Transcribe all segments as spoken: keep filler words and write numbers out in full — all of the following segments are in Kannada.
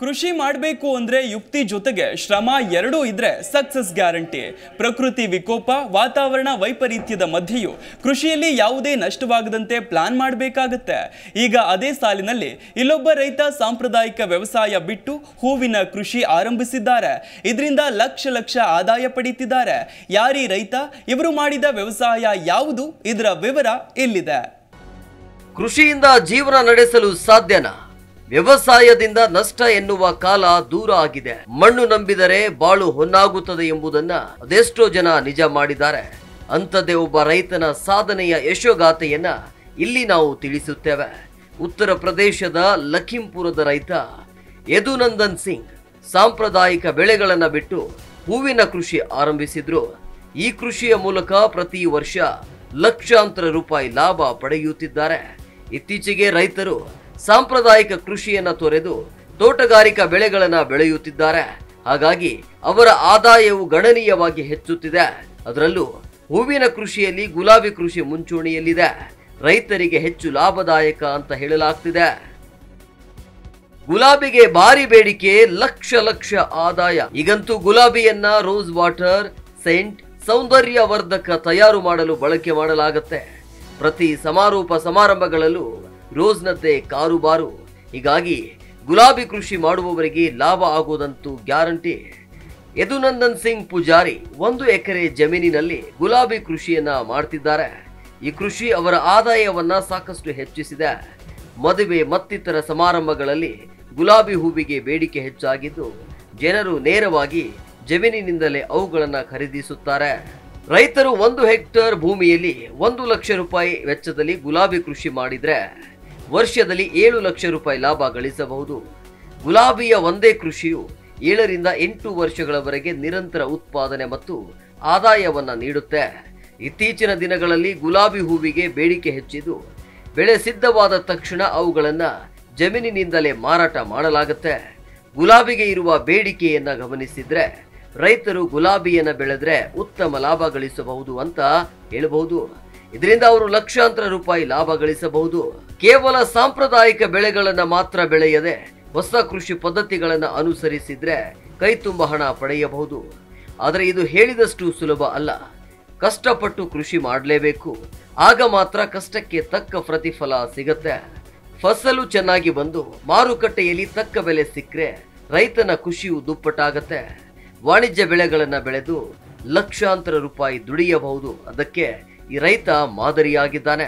ಕೃಷಿ ಮಾಡಬೇಕು ಅಂದ್ರೆ ಯುಕ್ತಿ ಜೊತೆಗೆ ಶ್ರಮ ಎರಡೂ ಇದ್ರೆ ಸಕ್ಸಸ್ ಗ್ಯಾರಂಟಿ. ಪ್ರಕೃತಿ ವಿಕೋಪ, ವಾತಾವರಣ ವೈಪರೀತ್ಯದ ಮಧ್ಯೆಯೂ ಕೃಷಿಯಲ್ಲಿ ಯಾವುದೇ ನಷ್ಟವಾಗದಂತೆ ಪ್ಲಾನ್ ಮಾಡಬೇಕಾಗುತ್ತೆ. ಈಗ ಅದೇ ಸಾಲಿನಲ್ಲಿ ಇಲ್ಲೊಬ್ಬ ರೈತ ಸಾಂಪ್ರದಾಯಿಕ ವ್ಯವಸಾಯ ಬಿಟ್ಟು ಹೂವಿನ ಕೃಷಿ ಆರಂಭಿಸಿದ್ದಾರೆ. ಇದರಿಂದ ಲಕ್ಷ ಲಕ್ಷ ಆದಾಯ ಪಡೆಯುತ್ತಿದ್ದಾರೆ. ಯಾರೀ ರೈತ? ಇವರು ಮಾಡಿದ ವ್ಯವಸಾಯ ಯಾವುದು? ಇದರ ವಿವರ ಇಲ್ಲಿದೆ. ಕೃಷಿಯಿಂದ ಜೀವನ ನಡೆಸಲು ಸಾಧ್ಯನಾ? ವ್ಯವಸಾಯದಿಂದ ನಷ್ಟ ಎನ್ನುವ ಕಾಲ ದೂರ ಆಗಿದೆ. ಮಣ್ಣು ನಂಬಿದರೆ ಬಾಳು ಹೊನ್ನಾಗುತ್ತದೆ ಎಂಬುದನ್ನ ಅದೆಷ್ಟೋ ಜನ ನಿಜ ಮಾಡಿದ್ದಾರೆ. ಅಂಥದ್ದೇ ಒಬ್ಬ ರೈತನ ಸಾಧನೆಯ ಯಶೋಗಾಥೆಯನ್ನ ಇಲ್ಲಿ ನಾವು ತಿಳಿಸುತ್ತೇವೆ. ಉತ್ತರ ಪ್ರದೇಶದ ಲಖೀಂಪುರದ ರೈತ ಯದುನಂದನ್ ಸಿಂಗ್ ಸಾಂಪ್ರದಾಯಿಕ ಬೆಳೆಗಳನ್ನ ಬಿಟ್ಟು ಹೂವಿನ ಕೃಷಿ ಆರಂಭಿಸಿದ್ರು. ಈ ಕೃಷಿಯ ಮೂಲಕ ಪ್ರತಿ ವರ್ಷ ಲಕ್ಷಾಂತರ ರೂಪಾಯಿ ಲಾಭ ಪಡೆಯುತ್ತಿದ್ದಾರೆ. ಇತ್ತೀಚೆಗೆ ರೈತರು ಸಾಂಪ್ರದಾಯಿಕ ಕೃಷಿಯನ್ನ ತೊರೆದು ತೋಟಗಾರಿಕಾ ಬೆಳೆಗಳನ್ನ ಬೆಳೆಯುತ್ತಿದ್ದಾರೆ. ಹಾಗಾಗಿ ಅವರ ಆದಾಯವು ಗಣನೀಯವಾಗಿ ಹೆಚ್ಚುತ್ತಿದೆ. ಅದರಲ್ಲೂ ಹೂವಿನ ಕೃಷಿಯಲ್ಲಿ ಗುಲಾಬಿ ಕೃಷಿ ಮುಂಚೂಣಿಯಲ್ಲಿದೆ. ರೈತರಿಗೆ ಹೆಚ್ಚು ಲಾಭದಾಯಕ ಅಂತ ಹೇಳಲಾಗ್ತಿದೆ. ಗುಲಾಬಿಗೆ ಭಾರಿ ಬೇಡಿಕೆ, ಲಕ್ಷ ಲಕ್ಷ ಆದಾಯ. ಈಗಂತೂ ಗುಲಾಬಿಯನ್ನ ರೋಸ್ ವಾಟರ್, ಸೆಂಟ್, ಸೌಂದರ್ಯವರ್ಧಕ ತಯಾರು ಮಾಡಲು ಬಳಕೆ ಮಾಡಲಾಗುತ್ತೆ. ಪ್ರತಿ ಸಮಾರೋಪ ಸಮಾರಂಭಗಳಲ್ಲೂ ರೋಸ್ನದ್ದೇ ಕಾರುಬಾರು. ಹೀಗಾಗಿ ಗುಲಾಬಿ ಕೃಷಿ ಮಾಡುವವರಿಗೆ ಲಾಭ ಆಗುವುದಂತೂ ಗ್ಯಾರಂಟಿ. ಯದುನಂದನ್ ಸಿಂಗ್ ಪೂಜಾರಿ ಒಂದು ಎಕರೆ ಜಮೀನಿನಲ್ಲಿ ಗುಲಾಬಿ ಕೃಷಿಯನ್ನ ಮಾಡ್ತಿದ್ದಾರೆ. ಈ ಕೃಷಿ ಅವರ ಆದಾಯವನ್ನ ಸಾಕಷ್ಟು ಹೆಚ್ಚಿಸಿದೆ. ಮದುವೆ ಮತ್ತಿತರ ಸಮಾರಂಭಗಳಲ್ಲಿ ಗುಲಾಬಿ ಹೂವಿಗೆ ಬೇಡಿಕೆ ಹೆಚ್ಚಾಗಿದ್ದು ಜನರು ನೇರವಾಗಿ ಜಮೀನಿನಿಂದಲೇ ಅವುಗಳನ್ನ ಖರೀದಿಸುತ್ತಾರೆ. ರೈತರು ಒಂದು ಹೆಕ್ಟೇರ್ ಭೂಮಿಯಲ್ಲಿ ಒಂದು ಲಕ್ಷ ರೂಪಾಯಿ ವೆಚ್ಚದಲ್ಲಿ ಗುಲಾಬಿ ಕೃಷಿ ಮಾಡಿದ್ರೆ ವರ್ಷದಲ್ಲಿ ಏಳು ಲಕ್ಷ ರೂಪಾಯಿ ಲಾಭ ಗಳಿಸಬಹುದು. ಗುಲಾಬಿಯ ಒಂದೇ ಕೃಷಿಯು ಏಳರಿಂದ ಎಂಟು ವರ್ಷಗಳವರೆಗೆ ನಿರಂತರ ಉತ್ಪಾದನೆ ಮತ್ತು ಆದಾಯವನ್ನ ನೀಡುತ್ತೆ. ಇತ್ತೀಚಿನ ದಿನಗಳಲ್ಲಿ ಗುಲಾಬಿ ಹೂವಿಗೆ ಬೇಡಿಕೆ ಹೆಚ್ಚಿದ್ದು ಬೆಳೆ ಸಿದ್ಧವಾದ ತಕ್ಷಣ ಅವುಗಳನ್ನ ಜಮೀನಿನಿಂದಲೇ ಮಾರಾಟ ಮಾಡಲಾಗುತ್ತೆ. ಗುಲಾಬಿಗೆ ಇರುವ ಬೇಡಿಕೆಯನ್ನ ಗಮನಿಸಿದ್ರೆ ರೈತರು ಗುಲಾಬಿಯನ್ನ ಬೆಳೆದ್ರೆ ಉತ್ತಮ ಲಾಭ ಗಳಿಸಬಹುದು ಅಂತ ಹೇಳಬಹುದು. ಇದರಿಂದ ಅವರು ಲಕ್ಷಾಂತರ ರೂಪಾಯಿ ಲಾಭ ಗಳಿಸಬಹುದು. ಕೇವಲ ಸಾಂಪ್ರದಾಯಿಕ ಬೆಳೆಗಳನ್ನ ಮಾತ್ರ ಬೆಳೆಯದೆ ಹೊಸ ಕೃಷಿ ಪದ್ಧತಿಗಳನ್ನ ಅನುಸರಿಸಿದ್ರೆ ಕೈ ತುಂಬ ಹಣ ಪಡೆಯಬಹುದು. ಆದರೆ ಇದು ಹೇಳಿದಷ್ಟು ಸುಲಭ ಅಲ್ಲ. ಕಷ್ಟಪಟ್ಟು ಕೃಷಿ ಮಾಡಲೇಬೇಕು. ಆಗ ಮಾತ್ರ ಕಷ್ಟಕ್ಕೆ ತಕ್ಕ ಪ್ರತಿಫಲ ಸಿಗತ್ತೆ. ಫಸಲು ಚೆನ್ನಾಗಿ ಬಂದು ಮಾರುಕಟ್ಟೆಯಲ್ಲಿ ತಕ್ಕ ಬೆಲೆ ಸಿಕ್ಕರೆ ರೈತನ ಖುಷಿಯು ದುಪ್ಪಟ್ಟಾಗತ್ತೆ. ವಾಣಿಜ್ಯ ಬೆಳೆಗಳನ್ನ ಬೆಳೆದು ಲಕ್ಷಾಂತರ ರೂಪಾಯಿ ದುಡಿಯಬಹುದು. ಅದಕ್ಕೆ ಈ ರೈತ ಮಾದರಿಯಾಗಿದ್ದಾನೆ.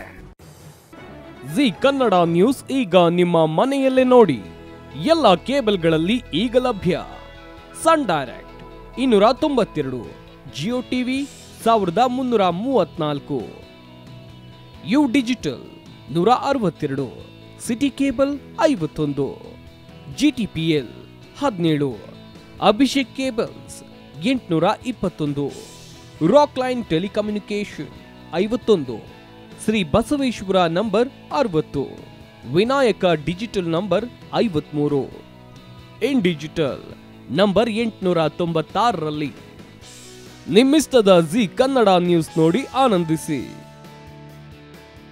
ಜಿ ಕನ್ನಡ ನ್ಯೂಸ್ ಈಗ ನಿಮ್ಮ ಮನೆಯಲ್ಲೇ ನೋಡಿ. ಎಲ್ಲ ಕೇಬಲ್ಗಳಲ್ಲಿ ಈಗ ಲಭ್ಯ. ಸನ್ ಡೈರೆಕ್ಟ್ ಇನ್ನೂರ ತೊಂಬತ್ತೆರಡು, ಜಿಯೋ ಟಿವಿ ಸಾವಿರದ ಮುನ್ನೂರ ಮೂವತ್ನಾಲ್ಕು, ಯು ಡಿಜಿಟಲ್ ನೂರ ಅರವತ್ತೆರಡು, ಸಿಟಿ ಕೇಬಲ್ ಐವತ್ತೊಂದು, ಜಿಟಿಪಿಎಲ್ ಹದಿನೇಳು, ಅಭಿಷೇಕ್ ಕೇಬಲ್ಸ್ ಎಂಟುನೂರ ಇಪ್ಪತ್ತೊಂದು, ರಾಕ್ ಲೈನ್ ಟೆಲಿಕಮ್ಯುನಿಕೇಶನ್ ಐವತ್ತೊಂದು, ಶ್ರೀ ಬಸವೇಶ್ವರ ನಂಬರ್ ಅರವತ್ತು, ವಿನಾಯಕ ಡಿಜಿಟಲ್ ನಂಬರ್ ಐವತ್ಮೂರು, ಇನ್ ಡಿಜಿಟಲ್ ನಂಬರ್ ಎಂಟುನೂರ ತೊಂಬತ್ತಾರರಲ್ಲಿ. ನಿಮ್ಮಿಷ್ಟದ ಜಿ ಕನ್ನಡ ನ್ಯೂಸ್ ನೋಡಿ ಆನಂದಿಸಿ.